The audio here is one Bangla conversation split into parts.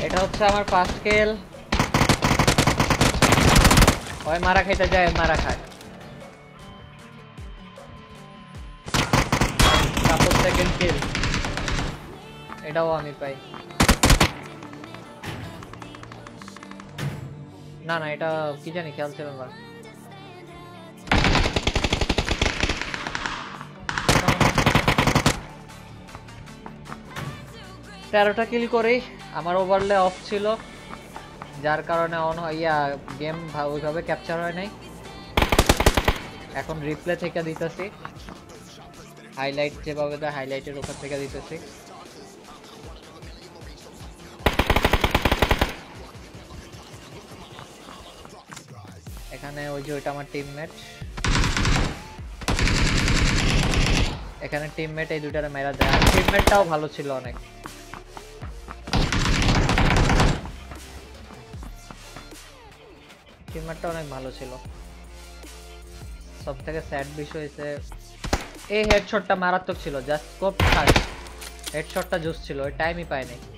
এটা হচ্ছে আমার ফার্স্ট কিল। ওই মারা খাইতে যায়, মারা খায়। তারপর সেকেন্ড কিল, এটাও আমি পাই। না না, এটা কি জানি, খেয়াল ছিল না। 13টা কিল করি। আমার ওভারলে অফ ছিল, যার কারণে অন হইয়া গেম ওইভাবে ক্যাপচার হয় নাই। এখন রিপ্লে থেকে দিতেছি, হাইলাইট যেভাবে দেয় হাইলাইটের উপর থেকে দিতেছি। এখানে ওই যে ওইটা আমার টিমমেট, এখানে টিমমেট এই দুইটারে মেরা দেয়। টিমমেটটাও ভালো ছিল অনেক। টিমমেটটা অনেক ভালো ছিল। সব থেকে স্যাড বিষয় হয়েছে এই হেডশটটা মারাত্মক ছিল, জাস্ট স্কোপ খাস। হেডশটটা জোস ছিল, ওই টাইমই পায় নাই।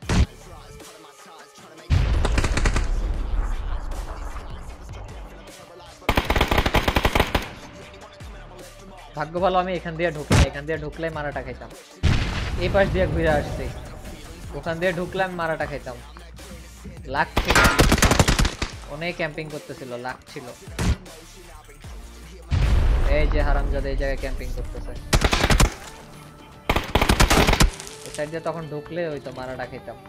ভাগ্য ভালো আমি এখান দিয়ে ঢুকলাম, এখান দিয়ে ঢুকলে মারাটা খাইতাম। এই পাশ দিয়ে ঘুরে আসছি, ওখান দিয়ে ঢুকলাম মারাটা খাইতাম। লাক ছিল, অনেক ক্যাম্পিং করতেছিল, লাক ছিল। এই যে হারামজাদা এই জায়গায় ক্যাম্পিং করতেছে, এই সাইড দিয়ে তখন ঢুকলে হয়তো মারাটা খাইতাম।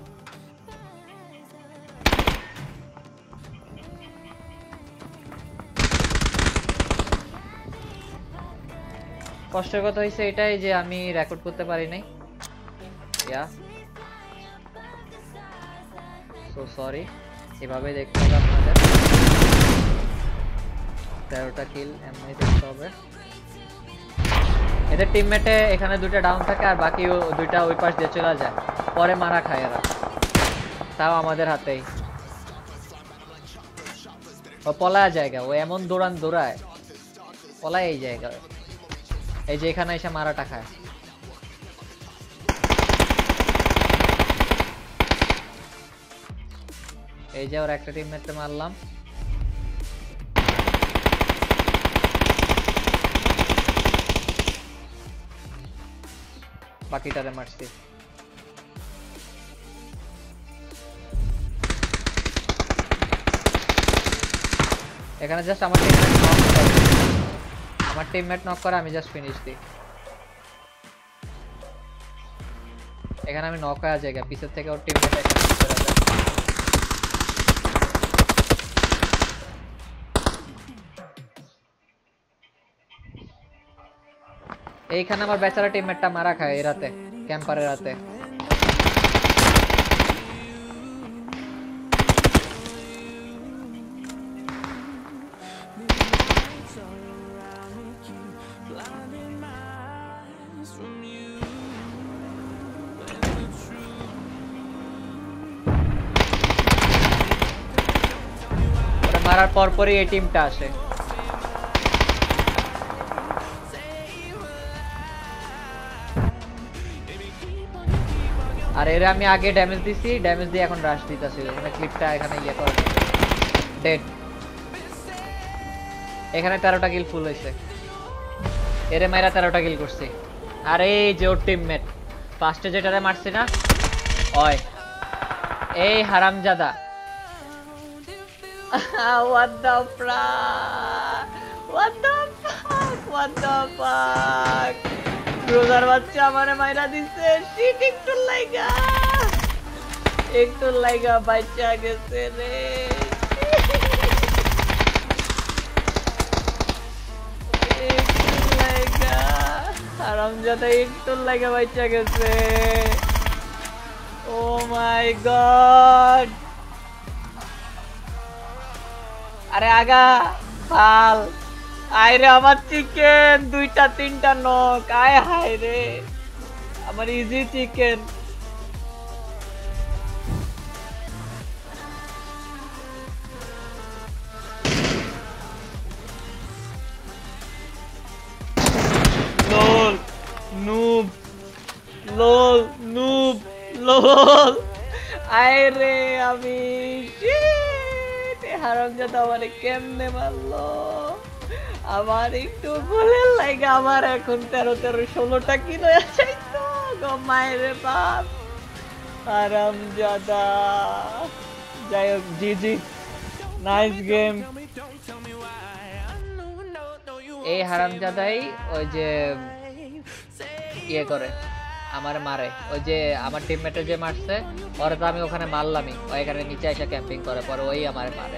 কষ্টের কথা হইছে এটাই যে আমি রেকর্ড করতে পারি নাই। ইয়া সো সরি, এভাবে দেখতে হবে আপনাদের। 13টা কিল এমনি দেখতে হবে। এদের টিমমেটে এখানে দুইটা ডাউন থাকে আর বাকি দুইটা ওই পাশ দিয়ে চলে যায়, পরে মারা খায় এরা, তাও আমাদের হাতেই। ও পলায় জায়গা, ও এমন দৌড়ায় পলায় এই জায়গায়। এই যে এখানে এসে মারাটা খায়। এই যে ওর একটা টিমমেটকে মারলাম। বাকিটারে মারছি। এখানে জাস্ট আমার টিমমেট নক করে, আমি জাস্ট ফিনিশ দিই। এখানে আমি নক হয়ে জায়গা পিছের থেকে ওর টিমমেট এখানে চলে যায়। এইখানে আমার বেচারা টিমমেটটা মারা খায় এই রাতে, ক্যাম্পারের রাতে। মারার পরপরই এই টিমটা আসে। আর এর আমি আগে ড্যামেজ দিছি, ড্যামেজ দিয়ে এখন রাশ দিতেছি। মানে ক্লিপটা এখানে ইয়ে করে ডেড। এখানে 13টা কিল ফুল হয়েছে, এরে মাইরা 13টা কিল করছি। আর এই যে ওর টিমমেট ফার্স্টে যেটারে মারছি না, ওই এই হারামজাদা। What the fuck? What the fuck? What the fuck? ব্রোজার বাচ্চা আমারে মাইরা দিছে। শিট, একটু লাইগা বাচ্চা গেছে রে। একটু লাইগা হারামজাদা, একটু লাইগা বাচ্চা গেছে। Oh my god. আরে আগা ফাল আয় রে, আমার চিকেন 2টা 3টা নক। আয় হায় রে, আমার easy chicken. Lol noob, lol noob, lol. আরে আমি হারামজাদা আমারে কেমনে মারলো, আমার একটু ভুলের লাগে আমার এখন 13-16টা কিলো আছে তো গো মায়েরে বাপ হারামজাদা। যাই হোক জিজি, নাইস গেম। এই হারামজাদাই ওই যে ইয়ে করে আমার মারে, ওই যে আমার টিমমেটে যে মারছে ওরে তো আমি ওখানে মারলামই, ও এখানে নিচে এসে ক্যাম্পিং করে, পরে ওই আমার মারে।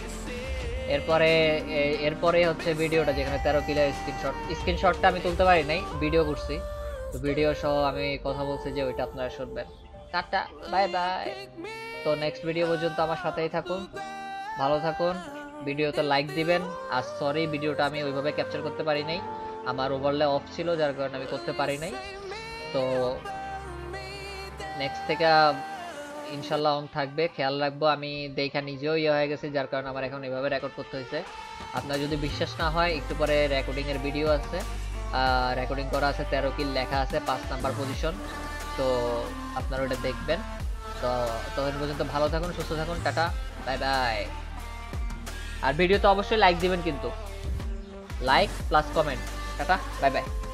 এরপরে হচ্ছে ভিডিওটা যেখানে 13 কিলো স্ক্রিনশটটা আমি তুলতে পারি নাই, ভিডিও করছি, তো ভিডিও সহ আমি কথা বলছি যে ওইটা আপনারা শুনবেন। Tata, bye bye. তো নেক্সট ভিডিও পর্যন্ত আমার সাথেই থাকুন, ভালো থাকুন, ভিডিওতে লাইক দিবেন। আর সরি ভিডিওটা আমি ওইভাবে ক্যাপচার করতে পারি নাই, আমার ওভারলে অফ ছিল যার কারণে আমি করতে পারি নাই। তো নেক্সট থেকে ইনশাল্লাহ অন থাকবে, খেয়াল রাখবো। আমি দেখা নিজেও ইয়ে হয়ে গেছে যার কারণে আমার এখন এভাবে রেকর্ড করতে হয়েছে। আপনার যদি বিশ্বাস না হয় একটু পরে রেকর্ডিং এর ভিডিও আছে, রেকর্ডিং করা আছে, 13 কিল লেখা আছে 5 নাম্বার পজিশন, তো আপনারা ওটা দেখবেন। তো ততদিন পর্যন্ত ভালো থাকুন, সুস্থ থাকুন, টাটা, বাই বাই। আর ভিডিওতে অবশ্যই লাইক দিবেন কিন্তু, like plus comment. Tata, bye by.